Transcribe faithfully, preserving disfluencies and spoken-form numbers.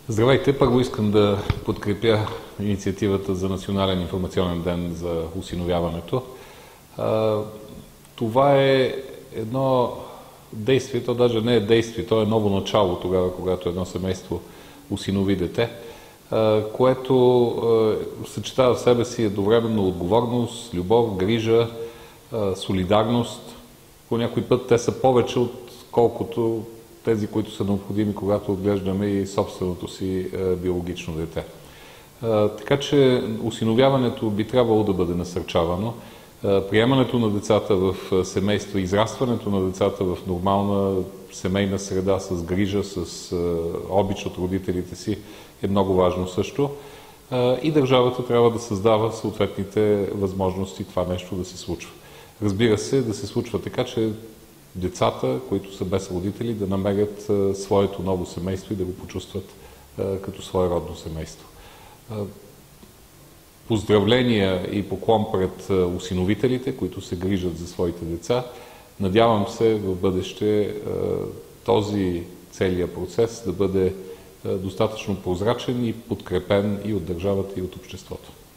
Здравейте! Първо искам да подкрепя инициативата за Национален информационен ден за осиновяването. Това е едно действие, то даже не е действие, то е ново начало тогава, когато едно семейство осинови дете, което съчетава в себе си едновременно отговорност, любов, грижа, солидарност. По някой път те са повече, отколкото тези, които са необходими, когато отглеждаме и собственото си биологично дете. Така че осиновяването би трябвало да бъде насърчавано. Приемането на децата в семейства, израстването на децата в нормална семейна среда с грижа, с обич от родителите си е много важно също. И държавата трябва да създава съответните възможности това нещо да се случва. Разбира се, да се случва така, че децата, които са без родители, да намерят своето ново семейство и да го почувстват като свое родно семейство. Поздравления и поклон пред осиновителите, които се грижат за своите деца. Надявам се в бъдеще този целият процес да бъде достатъчно прозрачен и подкрепен и от държавата, и от обществото.